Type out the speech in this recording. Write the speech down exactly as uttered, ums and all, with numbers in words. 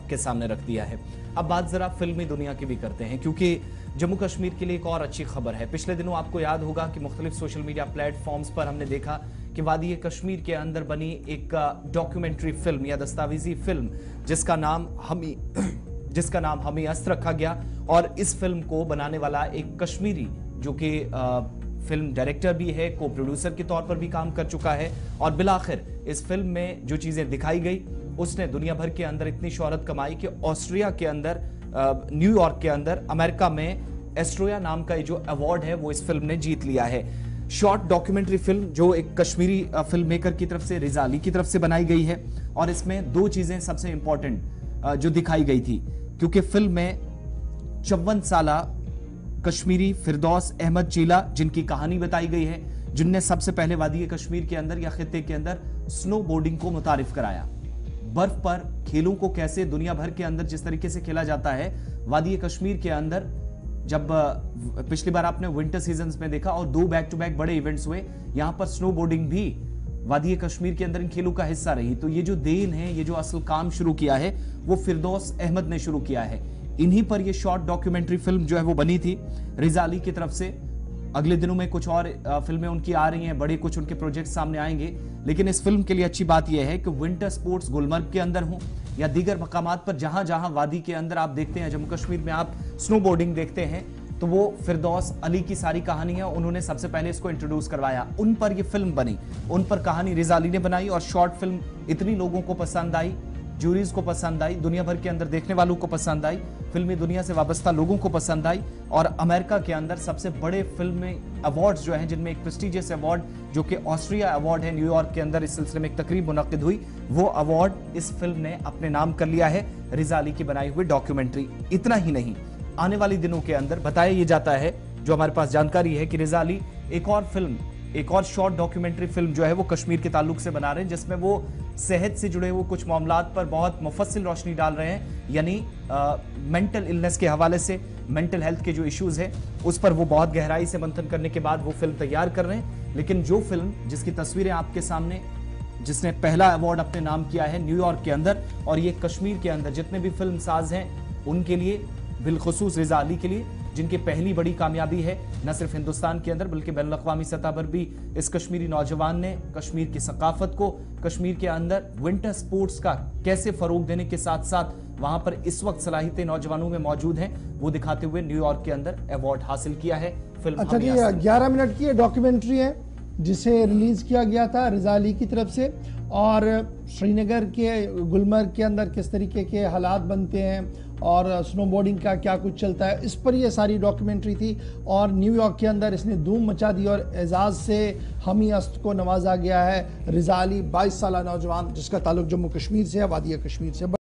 आपके सामने रख दिया है। अब बात जरा फिल्मी दुनिया की भी करते हैं, क्योंकि जम्मू कश्मीर के लिए एक और अच्छी खबर है। पिछले दिनों आपको याद होगा कि मुख्तलिफ सोशल मीडिया प्लेटफॉर्म्स पर हमने देखा कि वादी कश्मीर के अंदर बनी एक डॉक्यूमेंट्री फिल्म या दस्तावेजी फिल्म जिसका नाम हमी जिसका नाम हमी अस्त रखा गया। और इस फिल्म को बनाने वाला एक कश्मीरी जो कि फिल्म डायरेक्टर भी है, को प्रोड्यूसर के तौर पर भी काम कर चुका है। और बिलाखिर इस फिल्म में जो चीजें दिखाई गई उसने दुनिया भर के अंदर इतनी शोहरत कमाई कि ऑस्ट्रिया के अंदर, न्यूयॉर्क के अंदर, अमेरिका में एस्ट्रोया नाम का जो अवार्ड है वो इस फिल्म ने जीत लिया है। शॉर्ट डॉक्यूमेंट्री फिल्म जो एक कश्मीरी फिल्म मेकर की तरफ से, रिजा अली की तरफ से बनाई गई है। और इसमें दो चीजें सबसे इंपॉर्टेंट जो दिखाई गई थी, क्योंकि फिल्म में चौवन साला कश्मीरी फिरदौस अहमद चीला जिनकी कहानी बताई गई है, जिनने सबसे पहले वादी कश्मीर के अंदर या खित्ते के अंदर स्नो बोर्डिंग को मुतारिफ कराया। बर्फ पर खेलों को कैसे दुनिया भर के अंदर जिस तरीके से खेला जाता है, वादी कश्मीर के अंदर जब पिछली बार आपने विंटर सीजन्स में देखा और दो बैक टू बैक बड़े इवेंट्स हुए, यहां पर स्नो बोर्डिंग भी वादी कश्मीर के अंदर इन खेलों का हिस्सा रही। तो ये जो देन है, ये जो असल काम शुरू किया है वो फिरदौस अहमद ने शुरू किया है। इन्हीं पर ये शॉर्ट डॉक्यूमेंट्री फिल्म जो है वो बनी थी रिजा अली की तरफ से। अगले दिनों में कुछ और फिल्में उनकी आ रही हैं, बड़े कुछ उनके प्रोजेक्ट सामने आएंगे। लेकिन इस फिल्म के लिए अच्छी बात यह है कि विंटर स्पोर्ट्स गुलमर्ग के अंदर हो या दीगर मकामात पर जहां जहां वादी के अंदर आप देखते हैं, जम्मू कश्मीर में आप स्नो बोर्डिंग देखते हैं, तो वो फिरदौस अली की सारी कहानी है। उन्होंने सबसे पहले इसको इंट्रोड्यूस करवाया, उन पर ये फिल्म बनी, उन पर कहानी रिजा अली ने बनाई। और शॉर्ट फिल्म इतनी लोगों को पसंद आई, जूरीज को पसंद आई, दुनिया भर के अंदर देखने वालों को पसंद आई, फिल्मी दुनिया से वाबस्ता लोगों को पसंद आई। और अमेरिका के अंदर सबसे बड़े फिल्मी अवार्ड्स जो हैं, जिनमें एक प्रेस्टिजियस अवार्ड जो कि ऑस्ट्रिया अवार्ड है, न्यूयॉर्क के अंदर इस सिलसिले में एक तकरीब मुनक्किद हुई, वो अवार्ड इस फिल्म ने अपने नाम कर लिया है, रिजा अली की बनाई हुई डॉक्यूमेंट्री। इतना ही नहीं, आने वाले दिनों के अंदर बताया ये जाता है, जो हमारे पास जानकारी है, कि रिजा अली एक और फिल्म, एक और शॉर्ट डॉक्यूमेंट्री फिल्म जो है वो कश्मीर के ताल्लुक से बना रहे हैं, जिसमें वो सेहत से जुड़े हुए कुछ मामलात पर बहुत मुफस्सिल रोशनी डाल रहे हैं। यानी मेंटल इलनेस के हवाले से, मेंटल हेल्थ के जो इश्यूज हैं उस पर वो बहुत गहराई से मंथन करने के बाद वो फिल्म तैयार कर रहे हैं। लेकिन जो फिल्म जिसकी तस्वीरें आपके सामने, जिसने पहला अवार्ड अपने नाम किया है न्यूयॉर्क के अंदर, और ये कश्मीर के अंदर जितने भी फिल्म साज हैं उनके लिए, बिलखुसूस रिजा अली के लिए, जिनकी पहली बड़ी कामयाबी है न सिर्फ हिंदुस्तान के अंदर बल्कि बैनुल अक़वामी सतह पर भी, इस कश्मीरी नौजवान ने कश्मीर की सकाफत को, कश्मीर के अंदर विंटर स्पोर्ट्स का कैसे फरोग देने के साथ साथ वहां पर इस वक्त सलाहियतें नौजवानों में मौजूद हैं, वो दिखाते हुए न्यूयॉर्क के अंदर अवार्ड हासिल किया है फिल्म। अच्छा जी, ग्यारह मिनट की डॉक्यूमेंट्री है जिसे रिलीज किया गया था रिजा अली की तरफ से, और श्रीनगर के गुलमर्ग के अंदर किस तरीके के हालात बनते हैं और स्नो बोर्डिंग का क्या कुछ चलता है, इस पर ये सारी डॉक्यूमेंट्री थी। और न्यूयॉर्क के अंदर इसने धूम मचा दी और एजाज से हमी अस्त को नवाजा गया है। रिजा अली बाईस साल नौजवान जिसका ताल्लुक जम्मू कश्मीर से है, वादी कश्मीर से।